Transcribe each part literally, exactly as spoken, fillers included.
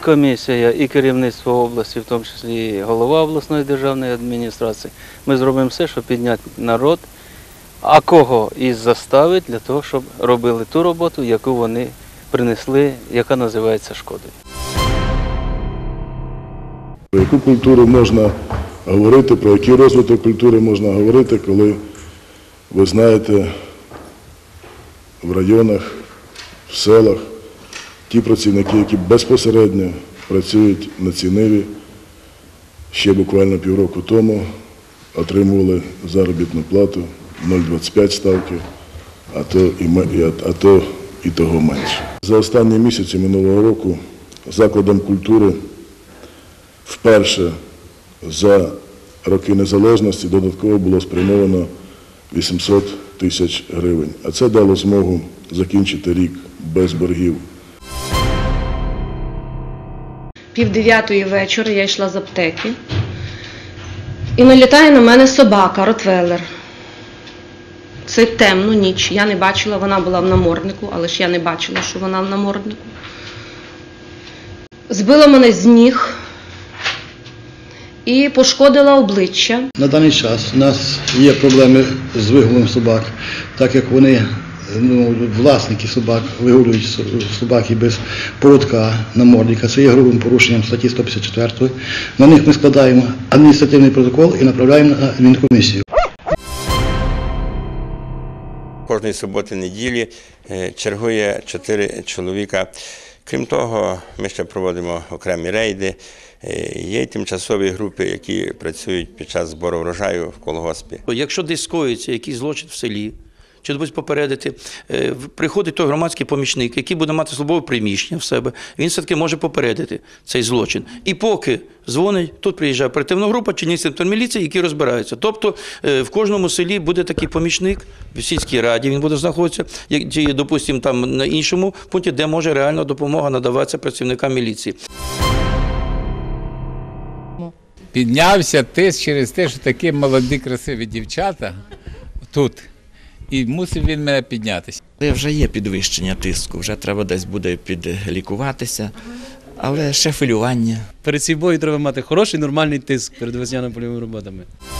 комісія і керівництво області, в тому числі і голова обласної державної адміністрації, ми зробимо все, щоб підняти народ, а кого і заставити для того, щоб робили ту роботу, яку вони принесли, яка називається шкодою. Про яку культуру можна говорити, про який розвиток культури можна говорити, коли, ви знаєте, в районах, в селах ті працівники, які безпосередньо працюють на цій ниві, ще буквально півроку тому отримували заробітну плату нуль двадцять п'ять ставки, а то і, а то і того менше. За останні місяці минулого року закладом культури вперше за роки незалежності додатково було спрямовано вісімсот тисяч гривень. А це дало змогу закінчити рік без боргів. Пів дев'ятої вечора я йшла з аптеки і налітає на мене собака, ротвейлер. Це темну ніч, я не бачила, вона була в наморднику, але ж я не бачила, що вона в наморднику. Збила мене з ніг і пошкодила обличчя. На даний час у нас є проблеми з вигулом собак, так як вони, ну, власники собак вигулюють собаки без поводка, намордника. Це є грубим порушенням статті сто п'ятдесят чотири. На них ми складаємо адміністративний протокол і направляємо на адмінкомісію. Кожної суботи-неділі чергує чотири чоловіка. Крім того, ми ще проводимо окремі рейди. Є й тимчасові групи, які працюють під час збору врожаю в колгоспі. Якщо десь скоїться якийсь злочин в селі, чи допустим попередити, приходить той громадський помічник, який буде мати службове приміщення в себе, він все-таки може попередити цей злочин. І поки дзвонить, тут приїжджає оперативна група чи інспектор міліції, які розбираються. Тобто в кожному селі буде такий помічник, в сільській раді він буде знаходитися, чи, допустимо, там на іншому пункті, де може реально допомога надаватися працівникам міліції. Піднявся тиск через те, що такі молоді, красиві дівчата тут. І мусив він мене піднятися. Вже є підвищення тиску, вже треба десь буде підлікуватися, але ще хвилювання. Перед собою треба мати хороший, нормальний тиск перед весняно-польовими роботами.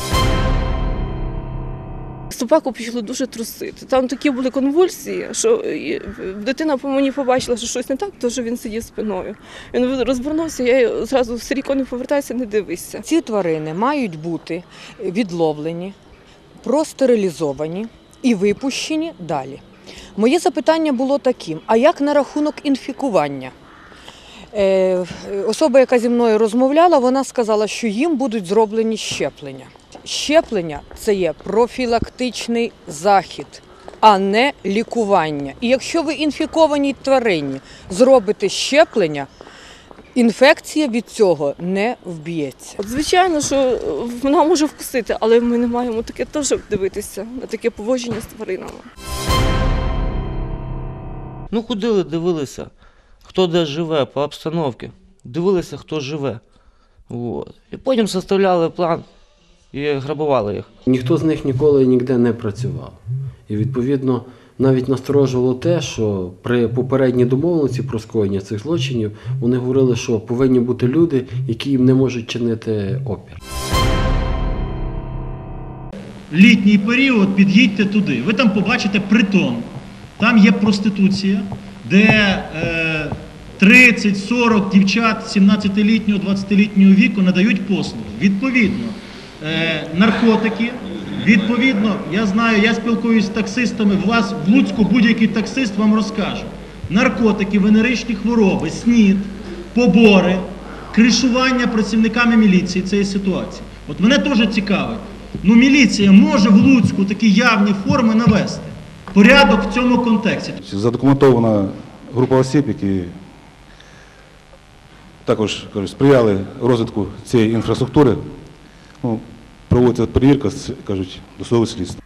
Собаку почало дуже трусити. Там такі були конвульсії, що дитина по мені побачила, що щось не так, тому що він сидів спиною. Він розвернувся, я одразу все ріко не повертайся, не дивися. Ці тварини мають бути відловлені, простерилізовані і випущені далі. Моє запитання було таким: а як на рахунок інфікування? Е, особа, яка зі мною розмовляла, вона сказала, що їм будуть зроблені щеплення. Щеплення – це є профілактичний захід, а не лікування. І якщо ви інфікованій тварині зробите щеплення, інфекція від цього не вб'ється. Звичайно, що вона може вкусити, але ми не маємо таке теж дивитися, на таке поводження з тваринами. Ну, ходили, дивилися, хто де живе, по обстановці. Дивилися, хто живе. От. І потім составляли план і грабували їх. Ніхто з них ніколи ніде не працював. І, відповідно, навіть насторожувало те, що при попередній домовленості про скоєння цих злочинів вони говорили, що повинні бути люди, які їм не можуть чинити опір. Літній період, під'їдьте туди, ви там побачите притон. Там є проституція, де е, тридцять-сорок дівчат сімнадцятилітнього, двадцятилітнього віку надають послуги. Відповідно, е, наркотики. Відповідно, я знаю, я спілкуюся з таксистами, в вас в Луцьку будь-який таксист вам розкаже. Наркотики, венеричні хвороби, СНІД, побори, кришування працівниками міліції цієї ситуації. От мене теж цікавить, ну міліція може в Луцьку такі явні форми навести? Порядок в цьому контексті. Задокументована група осіб, які також кажуть, сприяли розвитку цієї інфраструктури. Ну, проводиться перевірка, кажуть, досудове слідство.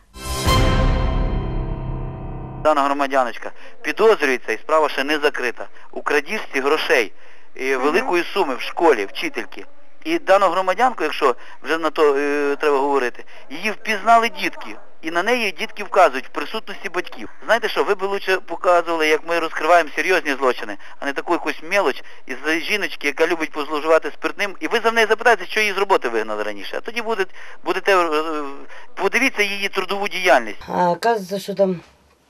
Дана громадяночка підозрюється і справа ще не закрита у крадіжці грошей і великої суми в школі, вчительки. І дану громадянку, якщо вже на то е, треба говорити, її впізнали дітки. і на неї дітки вказують в присутності батьків. Знаєте що, ви б лучше показували, як ми розкриваємо серйозні злочини, а не таку якусь мелоч із-за жіночки, яка любить позловживати спиртним, і ви за неї запитаєте, що її з роботи вигнали раніше. А тоді будете, будете, подивіться її трудову діяльність. А оказується, що там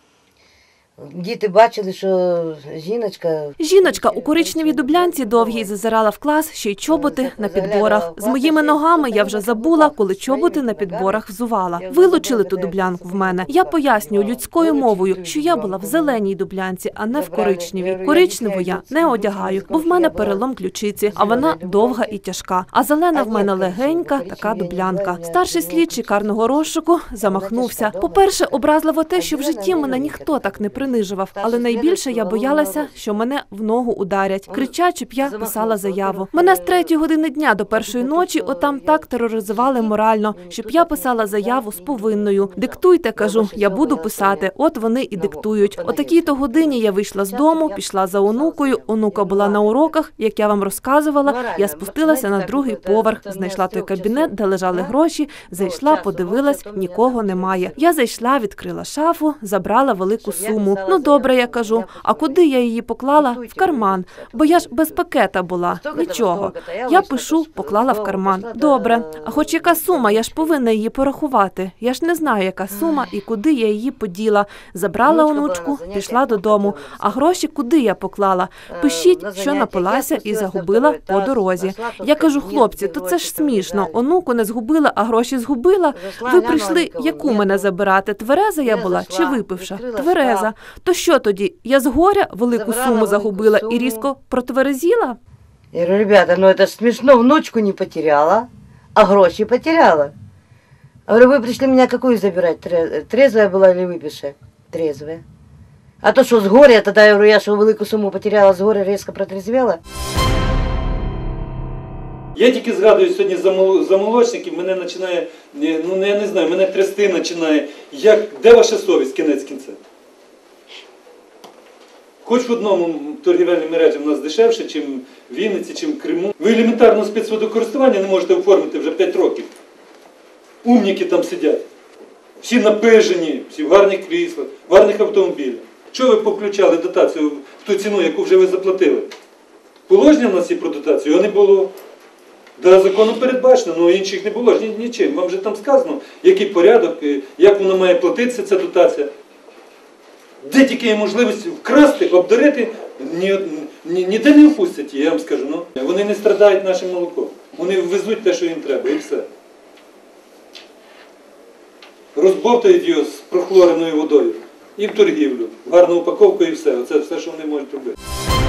діти бачили, що жіночка... Жіночка у коричневій дублянці довгій зазирала в клас, ще й чоботи на підборах. З моїми ногами я вже забула, коли чоботи на підборах взувала. Вилучили ту дублянку в мене. Я пояснюю людською мовою, що я була в зеленій дублянці, а не в коричневій. Коричневу я не одягаю, бо в мене перелом ключиці, а вона довга і тяжка. А зелена в мене легенька, така дублянка. Старший слідчий карного розшуку замахнувся. По-перше, образливо те, що в житті мене ніхто так не принижував. Але найбільше я боялася, що мене в ногу ударять, кричать, щоб я писала заяву. Мене з третьої години дня до першої ночі отам так тероризували морально, щоб я писала заяву з повинною. Диктуйте, кажу, я буду писати. От вони і диктують. О такій-то годині я вийшла з дому, пішла за онукою. Онука була на уроках, як я вам розказувала. Я спустилася на другий поверх, знайшла той кабінет, де лежали гроші, зайшла, подивилась, нікого немає. Я зайшла, відкрила шафу, забрала велику суму. Ну добре, я кажу, а куди я її поклала? В карман, бо я ж без пакета була, нічого. Я пишу, поклала в карман. Добре, а хоч яка сума, я ж повинна її порахувати. Я ж не знаю, яка сума і куди я її поділа. Забрала онучку, пішла додому. А гроші куди я поклала? Пишіть, що напилася і загубила по дорозі. Я кажу, хлопці, то це ж смішно. Онуку не згубила, а гроші згубила. Ви прийшли, яку мене забирати? Твереза я була чи випивша? Твереза. То що тоді? Я з горя велику суму загубила і різко протверезіла? Я говорю, ребята, ну это смешно, внучку не потеряла, а гроши потеряла. Я говорю, вы пришли меня какую забирать? Трезвая была или выпившая? Трезвая. А то что, с горя, тогда я говорю, я что велику суму потеряла, с горя резко протрезвела? Я тільки згадую сьогодні за молочників, мене починає, ну я не знаю, мене трясти починає. Як, де ваша совість, кінець кінця? Хоч в одному торгівельній мережі в нас дешевше, ніж в Вінниці, ніж в Криму. Ви елементарно спецводокористування не можете оформити вже п'ять років. Умніки там сидять. Всі напижені, всі в гарних кріслах, в гарних автомобілях. Чого ви повключали дотацію в ту ціну, яку вже ви заплатили? Положення в нас є про дотацію, його не було. Да, законом передбачено, але інших не було ж нічим. Вам вже там сказано, який порядок, як вона має платитися, ця дотація. Де тільки є можливість вкрасти, обдарити, ні, ні, ніде не опустять її, я вам скажу. Ну. Вони не страдають нашим молоком. Вони везуть те, що їм треба, і все. Розбовтають його з прохлореною водою. І в торгівлю. В гарну упаковку і все. Оце все, що вони можуть робити.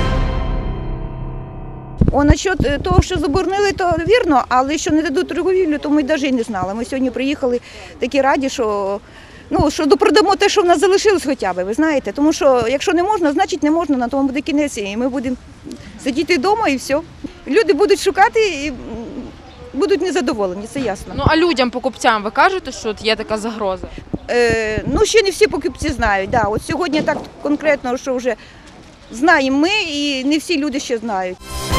О, насчет того, що заборонили, то вірно, але що не дадуть торгівлю, то ми навіть і не знали. Ми сьогодні приїхали такі раді, що, ну, що допродамо те, що в нас залишилось хоча б, ви знаєте. Тому що якщо не можна, значить не можна, на тому буде кінець, і ми будемо сидіти вдома і все. Люди будуть шукати і будуть незадоволені, це ясно. Ну а людям, покупцям, ви кажете, що є така загроза? Е, ну ще не всі покупці знають, да. От сьогодні так конкретно, що вже знаємо ми і не всі люди ще знають.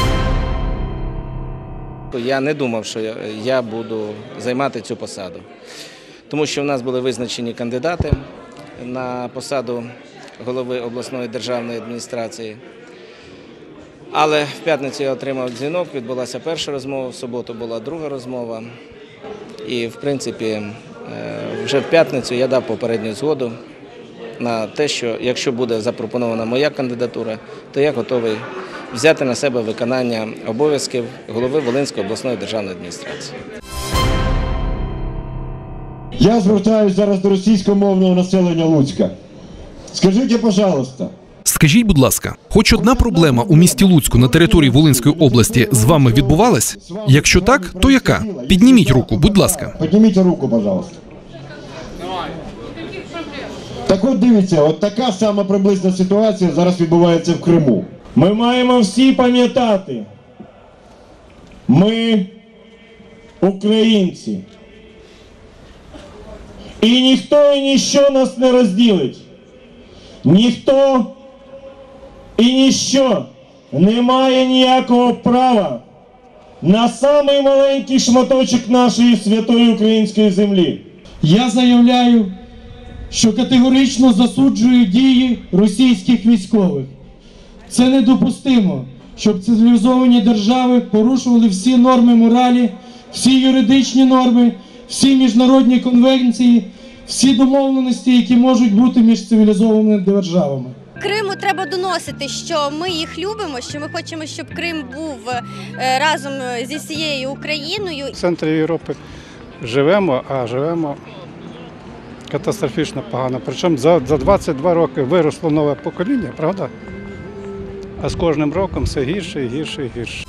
Я не думав, що я буду займати цю посаду, тому що в нас були визначені кандидати на посаду голови обласної державної адміністрації. Але в п'ятницю я отримав дзвінок, відбулася перша розмова, в суботу була друга розмова. І, в принципі, вже в п'ятницю я дав попередню згоду на те, що якщо буде запропонована моя кандидатура, то я готовий взяти на себе виконання обов'язків голови Волинської обласної державної адміністрації. Я звертаюся зараз до російськомовного населення Луцька. Скажіть, пожалуйста. Скажіть, будь ласка, хоч одна проблема у місті Луцьку на території Волинської області з вами відбувалась? Якщо так, то яка? Підніміть руку, будь ласка. Підніміть руку, пожалуйста. Так от дивіться, от така сама приблизна ситуація зараз відбувається в Криму. Ми маємо всі пам'ятати, ми українці. І ніхто і ніщо нас не розділить. Ніхто і ніщо не має ніякого права на самий маленький шматочок нашої святої української землі. Я заявляю, що категорично засуджую дії російських військових. Це недопустимо, щоб цивілізовані держави порушували всі норми моралі, всі юридичні норми, всі міжнародні конвенції, всі домовленості, які можуть бути між цивілізованими державами. Криму треба доносити, що ми їх любимо, що ми хочемо, щоб Крим був разом зі всією Україною. В центрі Європи живемо, а живемо катастрофічно погано. Причому за, за двадцять два роки виросло нове покоління, правда? А з кожним роком все гірше і гірше і гірше.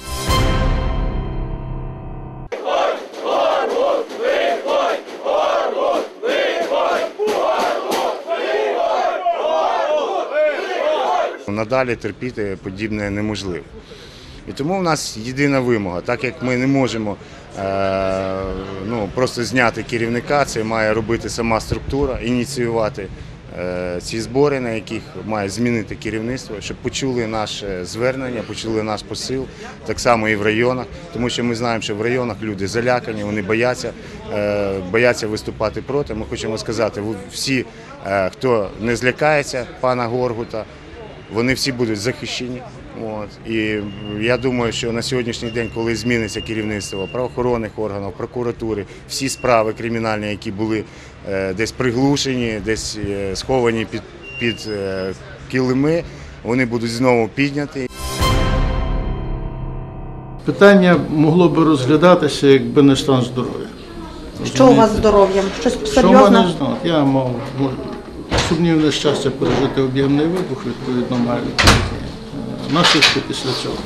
Надалі терпіти подібне неможливо. І тому в нас єдина вимога, так як ми не можемо е, ну, просто зняти керівника, це має робити сама структура, ініціювати е, ці збори, на яких має змінити керівництво, щоб почули наше звернення, почули наш посил, так само і в районах, тому що ми знаємо, що в районах люди залякані, вони бояться, е, бояться виступати проти. Ми хочемо сказати, всі, е, хто не злякається пана Горгута, вони всі будуть захищені. От. І я думаю, що на сьогоднішній день, коли зміниться керівництво правоохоронних органів, прокуратури, всі справи кримінальні, які були е, десь приглушені, десь е, сховані під, під е, килими, вони будуть знову підняті. Питання могло би розглядатися, якби не стан здоров'я. Що у вас з здоров'ям? Щось серйозне? Що в мене знав? Я мав сумнівне щастя пережити об'ємний вибух, відповідно маю наслідки після цього.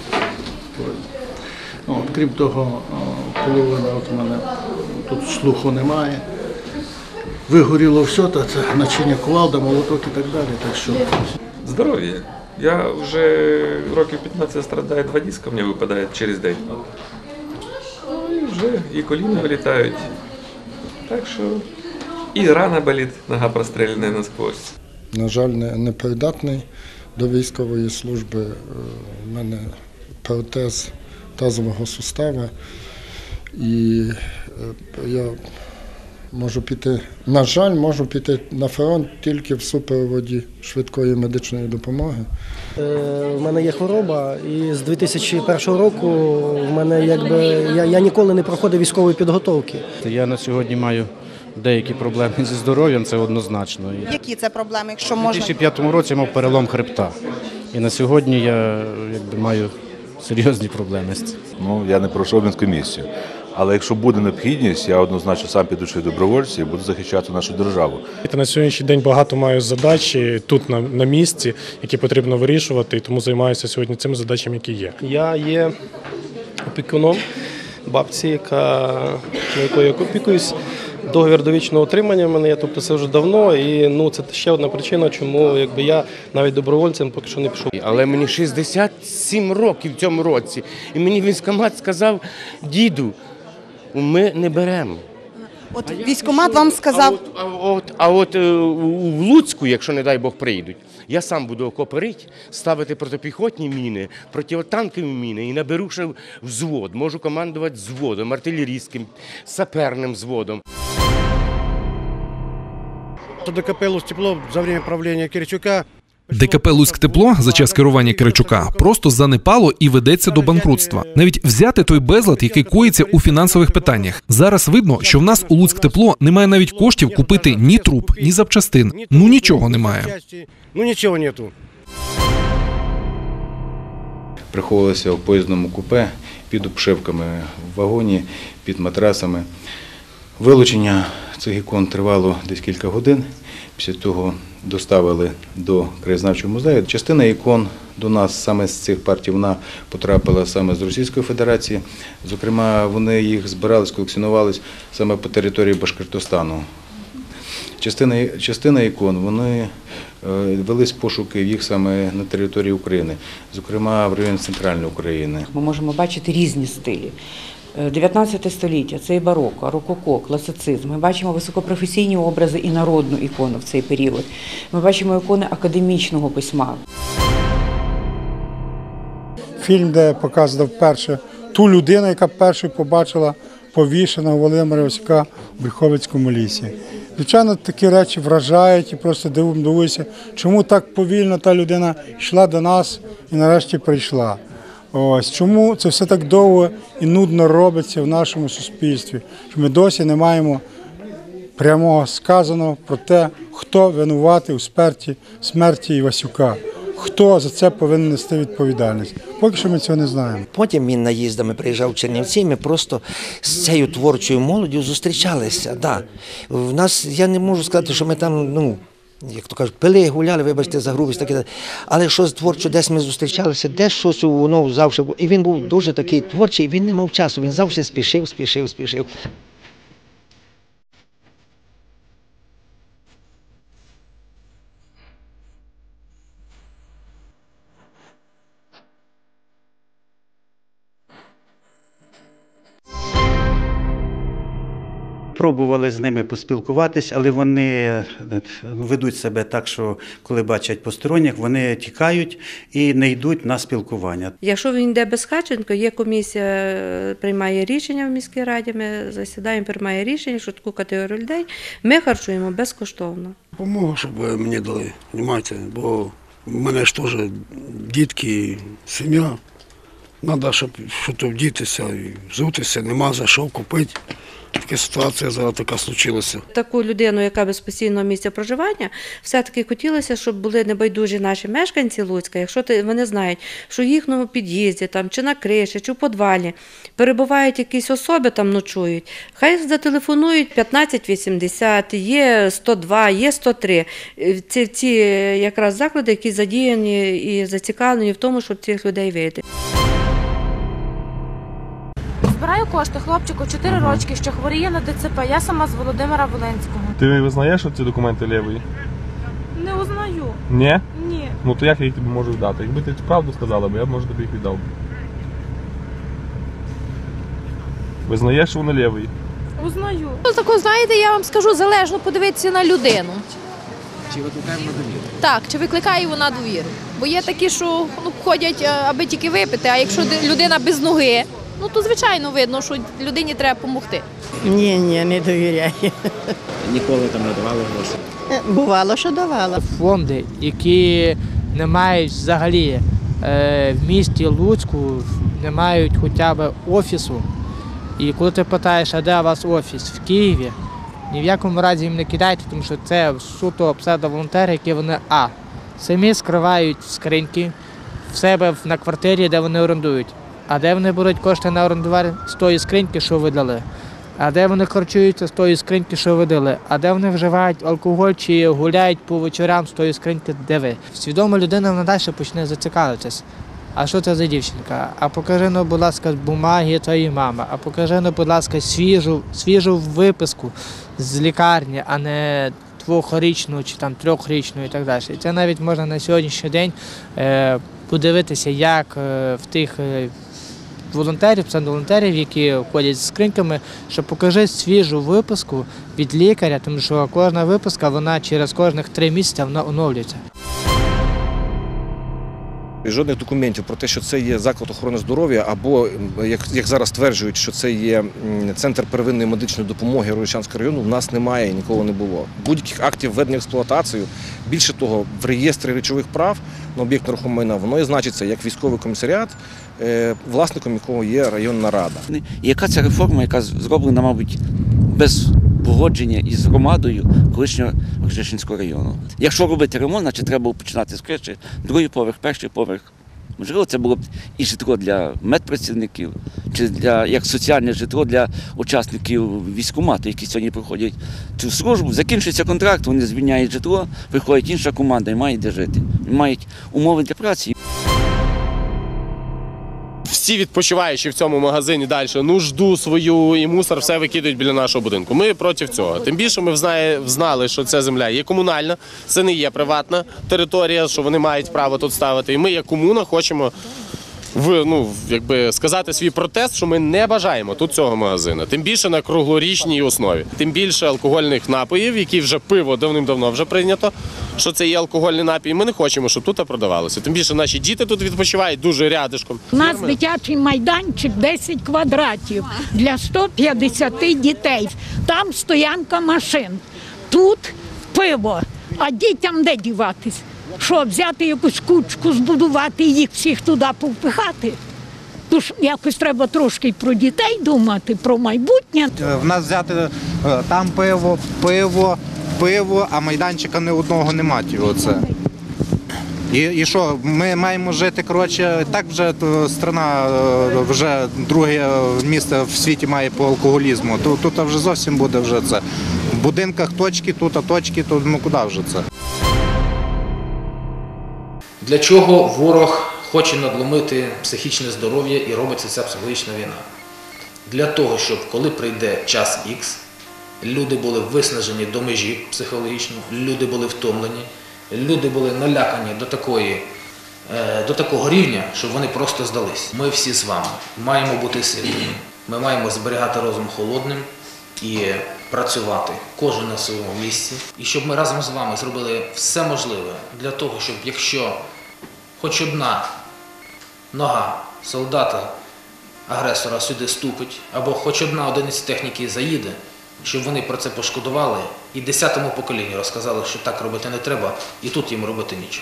От, крім того, половина от мене тут слуху немає. Вигоріло все, та це начиня кувалда, молоток і так далі. Так що... Здоровье. Я уже років пятнадцать страдаю, два диска мне выпадает через день. И уже и коліна вилітають. Так що і рана болить, нога прострелена насквозь. На жаль, не, не придатний до військової служби. У мене протез тазового сустава. І я можу піти, на жаль, можу піти на фронт тільки в супроводі швидкої медичної допомоги. У мене є хвороба, і з дві тисячі першого року в мене якби я, я ніколи не проходив військової підготовки. Я на сьогодні маю деякі проблеми зі здоров'ям, це однозначно. Які це проблеми, якщо У можна? дві тисячі п'ятому році я мав перелом хребта. І на сьогодні я якби маю серйозні проблеми з цим. Ну, я не пройшов Мінськомісію. Але якщо буде необхідність, я однозначно сам піду чи добровольці і буду захищати нашу державу. На сьогоднішній день багато маю задач тут на, на місці, які потрібно вирішувати, і тому займаюся сьогодні цими задачами, які є. Я є опікуном бабці, яка, на якої я опікуюсь. Договір довічного отримання в мене є, тобто це вже давно, і ну, це ще одна причина, чому якби, я навіть добровольцем поки що не пішов. Але мені шістдесят сім років в цьому році, і мені військкомат сказав: діду, ми не беремо. От військкомат вам сказав? А от, а от, а от е, в Луцьку, якщо, не дай Бог, прийдуть, я сам буду окопи рити, ставити протипіхотні міни, протитанкові міни і наберу ще взвод. Можу командувати взводом, артилерійським, саперним взводом. ДКП «Луцьктепло» за время правління Киричука. ДКП «Луцьктепло» за час керування Киричука просто занепало і ведеться до банкрутства. Навіть взяти той безлад, який коїться у фінансових питаннях. Зараз видно, що в нас у «Луцьктепло» немає навіть коштів купити ні труб, ні запчастин. Ну нічого немає. Ну нічого нету. Приховувалися в поїзному купе під обшивками в вагоні, під матрасами. Вилучення цих ікон тривало десь кілька годин. Після того доставили до краєзнавчого музею. Частина ікон до нас саме з цих партій вона потрапила саме з Російської Федерації. Зокрема, вони їх збирались, колекціонувались саме по території Башкортостану. Частина, частина ікон, вони велись пошуки їх саме на території України, зокрема в районі Центральної України. Ми можемо бачити різні стилі. дев'ятнадцяте століття – це і бароко, рококо, класицизм. Ми бачимо високопрофесійні образи і народну ікону в цей період. Ми бачимо ікони академічного письма. Фільм, де показував вперше ту людину, яка першою побачила повішеного Володимира Оська в Брюховицькому лісі. Звичайно, такі речі вражають і просто дивуюся, чому так повільно та людина йшла до нас і нарешті прийшла. Ось чому це все так довго і нудно робиться в нашому суспільстві, що ми досі не маємо прямого сказаного про те, хто винуватий у смерті, смерті Івасюка, хто за це повинен нести відповідальність. Поки що ми цього не знаємо. Потім він наїздами приїжджав в Чернівці, ми просто з цією творчою молоддю зустрічалися. Да. В нас, я не можу сказати, що ми там, ну, як то кажуть, пили, гуляли, вибачте за грубість, таке. Але щось творчо, десь ми зустрічалися, десь щось воно завжди. І він був дуже такий творчий, він не мав часу, він завжди спішив, спішив, спішив. Пробували з ними поспілкуватись, але вони ведуть себе так, що коли бачать посторонніх, вони тікають і не йдуть на спілкування. Якщо він йде безхатченко, є комісія, приймає рішення в міській раді, ми засідаємо, приймає рішення, що таку категорію людей ми харчуємо безкоштовно. Допомогу, щоб мені дали, розумієте, бо в мене ж теж дітки, сім'я. Треба, щоб щось вдітися і взутися, нема за що купити. Така ситуація зараз така случилася. Таку людину, яка без постійного місця проживання, все-таки хотілося, щоб були небайдужі наші мешканці Луцька. Якщо вони знають, що в їхньому під'їзді, там, чи на криші, чи в підвалі перебувають якісь особи, там ночують, хай зателефонують п'ятнадцять вісімдесят, є сто два, є сто три. Це ці якраз заклади, які задіяні і зацікавлені в тому, щоб цих людей вийти. Збираю кошти хлопчику чотири рочки, що хворіє на ДЦП. Я сама з Володимира Волинського. Ти визнаєш, що ці документи ліві? Не узнаю. Ні? Ні. Ну то як я їх тобі можу дати? Якби ти правду сказала, бо я б, може, тобі їх віддав. Визнаєш, що вони ліві? Узнаю. Ну, тако, знаєте, я вам скажу, залежно подивитися на людину. Чи викликає вона довіру? Так, чи викликає вона довіру. Бо є такі, що ну, ходять, аби тільки випити, а якщо людина без ноги, ну то звичайно видно, що людині треба допомогти. Ні, ні, не довіряю. Ніколи там не давали гроші? Бувало, що давала. Фонди, які не мають взагалі е, в місті Луцьку, не мають хоча б офісу. І коли ти питаєш, а де у вас офіс? В Києві, ні в якому разі їм не кидайте, тому що це суто псевдоволонтери, які вони а. самі скривають скриньки в себе на квартирі, де вони орендують. А де вони беруть кошти на орендування? З тої скриньки, що ви дали. А де вони харчуються? З тої скриньки, що ви дали. А де вони вживають алкоголь чи гуляють по вечорам з тої скриньки, де ви. Свідома людина вона далі почне зацікавитись. А що це за дівчинка? А покажи, ну, будь ласка, бумаги твоєї мами. А покажи, ну, будь ласка, свіжу, свіжу виписку з лікарні, а не двохрічну чи там трьохрічну і так далі. І це навіть можна на сьогоднішній день е, подивитися, як е, в тих е, волонтерів, псевдоволонтерів, які ходять з скриньками, що покажи свіжу виписку від лікаря, тому що кожна виписка, вона через кожних три місяці вона оновлюється. Жодних документів про те, що це є заклад охорони здоров'я, або, як, як зараз стверджують, що це є центр первинної медичної допомоги Роличанського району, в нас немає і ніколи не було. Будь-яких актів введення в експлуатацію, більше того, в реєстрі речових прав на об'єкт нерухомого майна, воно і значиться як військовий комісаріат, власником якого є районна рада. І яка ця реформа, яка зроблена, мабуть, без погодження із громадою колишнього Рожешинського району. Якщо робити ремонт, значить треба було починати з криші, другий поверх, перший поверх. Можливо, це було б і житло для медпрацівників, чи для, як соціальне житло для учасників військкомату, які сьогодні проходять цю службу. Закінчується контракт, вони звільняють житло, приходить інша команда і мають де жити. І мають умови для праці. Всі відпочиваючі в цьому магазині далі нужду свою і мусор все викидають біля нашого будинку. Ми проти цього. Тим більше ми знали, що ця земля є комунальна, це не є приватна територія, що вони мають право тут ставити. І ми, як комуна, хочемо в, ну, якби сказати свій протест, що ми не бажаємо тут цього магазину. Тим більше на круглорічній основі. Тим більше алкогольних напоїв, які вже пиво давним-давно вже прийнято, що це є алкогольний напій. Ми не хочемо, щоб тут продавалося. Тим більше наші діти тут відпочивають дуже рядишком. У нас дитячий майданчик десять квадратів для ста п'ятдесяти дітей. Там стоянка машин. тут пиво, а дітям де діватись? Що, взяти якусь кучку, збудувати і їх всіх туди повпихати? Тож якось треба трошки про дітей думати, про майбутнє. В нас взяти там пиво, пиво, пиво, а майданчика ні одного немає. Оце. І, і що, ми маємо жити, коротше, так вже страна вже друге місце в світі має по алкоголізму. Тут, тут вже зовсім буде вже це. В будинках точки, тут а точки, то ну куди вже це? Для чого ворог хоче надломити психічне здоров'я і робиться ця психологічна війна? Для того, щоб коли прийде час Х, люди були виснажені до межі психологічно, люди були втомлені, люди були налякані до такої, до такого рівня, щоб вони просто здались. Ми всі з вами маємо бути сильними, ми маємо зберігати розум холодним і працювати кожен на своєму місці. І щоб ми разом з вами зробили все можливе для того, щоб якщо хоч одна нога солдата-агресора сюди ступить, або хоч одна одиниця техніки заїде, щоб вони про це пошкодували і десятому поколінню розказали, що так робити не треба, і тут їм робити нічого.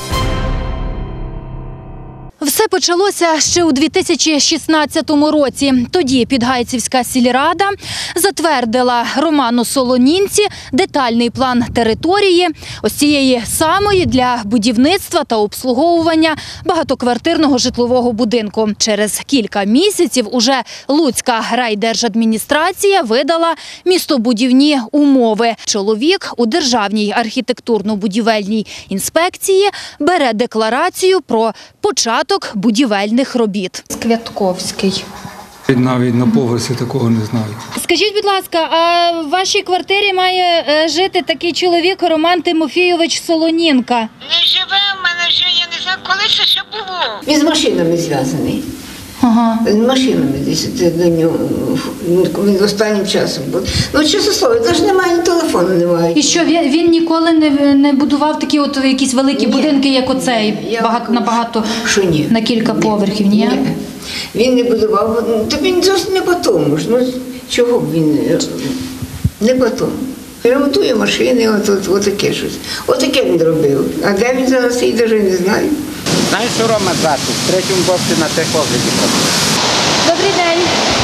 Все почалося ще у дві тисячі шістнадцятому році. Тоді Підгайцівська сільрада затвердила Роману Солонінці детальний план території, ось цієї самої для будівництва та обслуговування багатоквартирного житлового будинку. Через кілька місяців уже Луцька райдержадміністрація видала містобудівні умови. Чоловік у Державній архітектурно-будівельній інспекції бере декларацію про початок будівельних робіт. Квятковський. Навіть на поверсі такого не знаю. Скажіть, будь ласка, а в вашій квартирі має жити такий чоловік Роман Тимофійович Солонінка? Не живе в мене вже, я не знаю, коли це ще було. Він з машинами зв'язаний. Ага. З машинами десь до нього, він останнім часом був. Ну, чесно слово, навіть немає, ні телефону немає. І що, він, він ніколи не, не будував такі от якісь великі ні. будинки, як оцей, Я багато, на багато, що ні. на кілька ні. поверхів, ні? Ні. Він не будував, то він зовсім не по тому ж. Ну, чого б він, не по тому. Ремонтує машини, от, от, от таке щось. От таке він робив. А де він зараз, я навіть не знаю. Знаєш, що Рома звати? В третьому боксі на техогляді працює. Добрий день.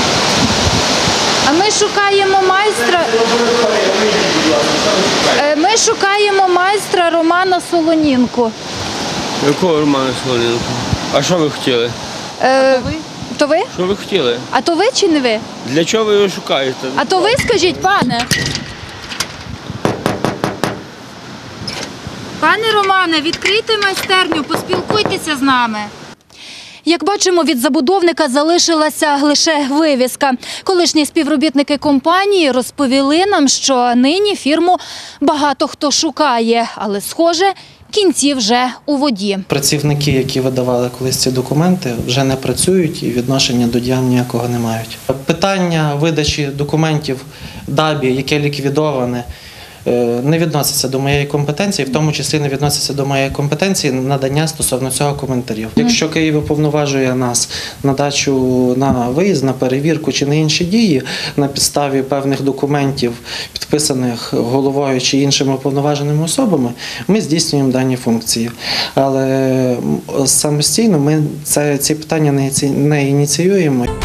А ми шукаємо майстра. Ми шукаємо майстра Романа Солонінку. Якого Романа Солонінку? А що ви хотіли? Е, то ви? Що ви хотіли? А то ви чи не ви? Для чого ви його шукаєте? А то ви скажіть, пане. Пане Романе, відкрийте майстерню, поспілкуйтеся з нами. Як бачимо, від забудовника залишилася лише вивіска. Колишні співробітники компанії розповіли нам, що нині фірму багато хто шукає, але, схоже, кінці вже у воді. Працівники, які видавали колись ці документи, вже не працюють і відношення до діям ніякого не мають. Питання видачі документів ДАБІ, яке ліквідоване, не відноситься до моєї компетенції, в тому числі не відноситься до моєї компетенції надання стосовно цього коментарів. Якщо Київ уповноважує нас на дачу на виїзд, на перевірку чи на інші дії на підставі певних документів, підписаних головою чи іншими уповноваженими особами, ми здійснюємо дані функції. Але самостійно ми це, ці питання не ініціюємо.